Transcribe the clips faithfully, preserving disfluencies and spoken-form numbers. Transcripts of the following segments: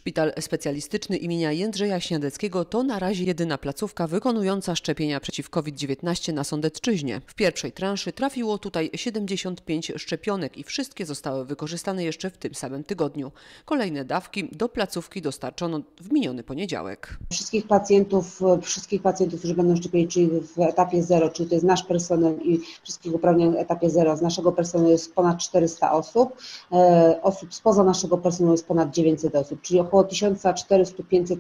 Szpital specjalistyczny imienia Jędrzeja Śniadeckiego to na razie jedyna placówka wykonująca szczepienia przeciw COVID dziewiętnaście na Sądecczyźnie. W pierwszej transzy trafiło tutaj siedemdziesiąt pięć szczepionek i wszystkie zostały wykorzystane jeszcze w tym samym tygodniu. Kolejne dawki do placówki dostarczono w miniony poniedziałek. Wszystkich pacjentów, wszystkich pacjentów, którzy będą szczepieni, czyli w etapie zero, czyli to jest nasz personel i wszystkich uprawnionych w etapie zero. Z naszego personelu jest ponad czterysta osób, e, osób spoza naszego personelu jest ponad dziewięćset osób, czyli około tysiąc czterysta do pięciuset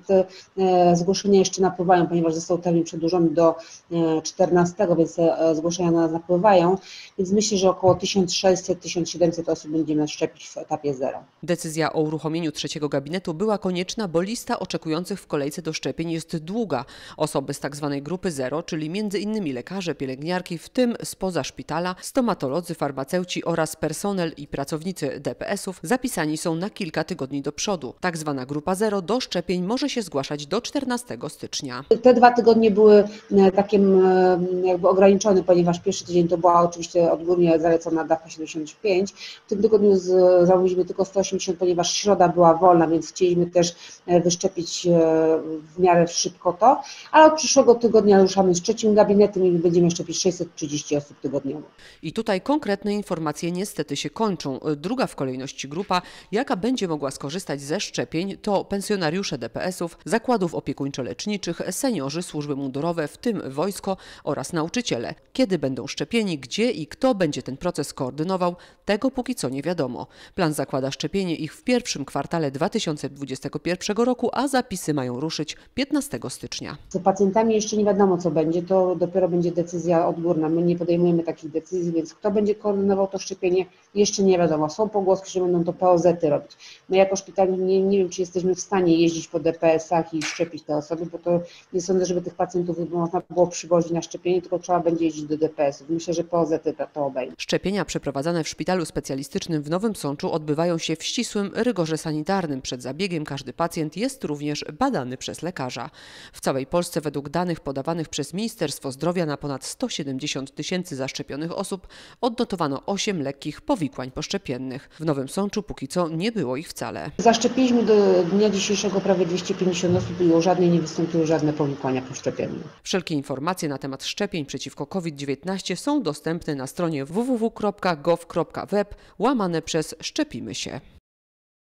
e, zgłoszenia jeszcze napływają, ponieważ został termin przedłużony do e, czternastego, więc e, zgłoszenia na nas napływają, więc myślę, że około tysiąc sześćset do tysiąc siedemset osób będziemy szczepić w etapie zero. Decyzja o uruchomieniu trzeciego gabinetu była konieczna, bo lista oczekujących w kolejce do szczepień jest długa. Osoby z tzw. grupy zero, czyli między innymi lekarze, pielęgniarki, w tym spoza szpitala, stomatolodzy, farmaceuci oraz personel i pracownicy D P S ów zapisani są na kilka tygodni do przodu. Tak zwana grupa zero do szczepień może się zgłaszać do czternastego stycznia. Te dwa tygodnie były takim jakby ograniczone, ponieważ pierwszy tydzień to była oczywiście odgórnie zalecona dawka siedemdziesiąt pięć. W tym tygodniu zamówiliśmy tylko sto osiemdziesiąt, ponieważ środa była wolna, więc chcieliśmy też wyszczepić w miarę szybko to, ale od przyszłego tygodnia ruszamy z trzecim gabinetem i będziemy szczepić sześćset trzydzieści osób tygodniowo. I tutaj konkretne informacje niestety się kończą. Druga w kolejności grupa, jaka będzie mogła skorzystać ze szczepień, to pensjonariusze D P S ów, zakładów opiekuńczo-leczniczych, seniorzy, służby mundurowe, w tym wojsko oraz nauczyciele. Kiedy będą szczepieni, gdzie i kto będzie ten proces koordynował, tego póki co nie wiadomo. Plan zakłada szczepienie ich w pierwszym kwartale dwa tysiące dwudziestego pierwszego roku, a zapisy mają ruszyć piętnastego stycznia. Z pacjentami jeszcze nie wiadomo, co będzie, to dopiero będzie decyzja odgórna. My nie podejmujemy takich decyzji, więc kto będzie koordynował to szczepienie, jeszcze nie wiadomo. Są pogłoski, że będą to P O Z y robić. My jako szpital nie, nie wiem, czy jesteśmy w stanie jeździć po D P S ach i szczepić te osoby, bo to nie sądzę, żeby tych pacjentów można było przywozić na szczepienie, tylko trzeba będzie jeździć do D P S ów. Myślę, że P O Z y to obejmie. Szczepienia przeprowadzane w szpitalu specjalistycznym w Nowym Sączu odbywają się w ścisłym rygorze sanitarnym. Przed zabiegiem każdy pacjent jest również badany przez lekarza. W całej Polsce według danych podawanych przez Ministerstwo Zdrowia na ponad sto siedemdziesiąt tysięcy zaszczepionych osób odnotowano osiem lekkich powikłań poszczepiennych. W Nowym Sączu póki co nie było ich wcale. Zaszczepiliśmy do dnia dzisiejszego prawie dwieście pięćdziesiąt osób i u żadnej nie wystąpiły żadne powikłania poszczepienne. Wszelkie informacje na temat szczepień przeciwko COVID dziewiętnaście są dostępne na stronie w w w kropka gov kropka web łamane przez Szczepimy się.